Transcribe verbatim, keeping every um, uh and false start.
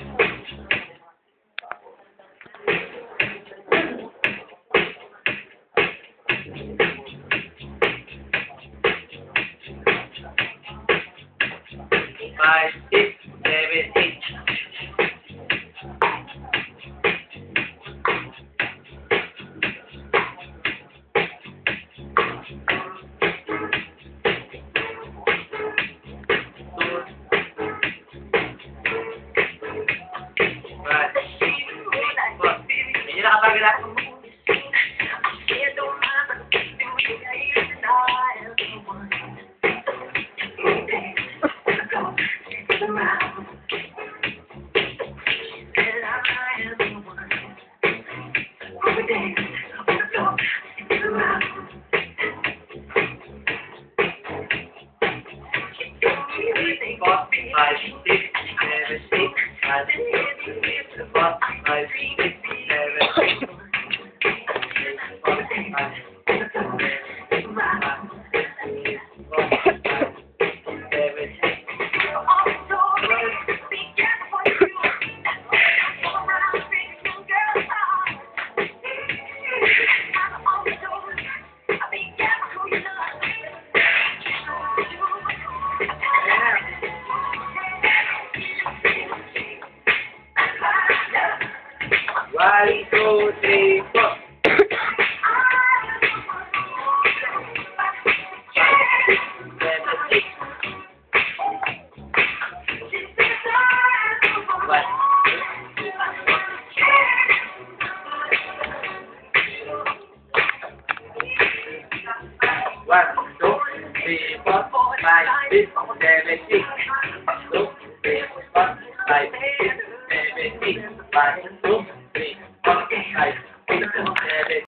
Five, six, seven, eight. Medyo nakapagala. Five, six, seven, eight. Five, six, seven, eight. One, two, three, four. Seven, eight. One. One, two, three, four, five, six, seven, eight. Two, three, four, five, six, seven, eight. One, two, three, four.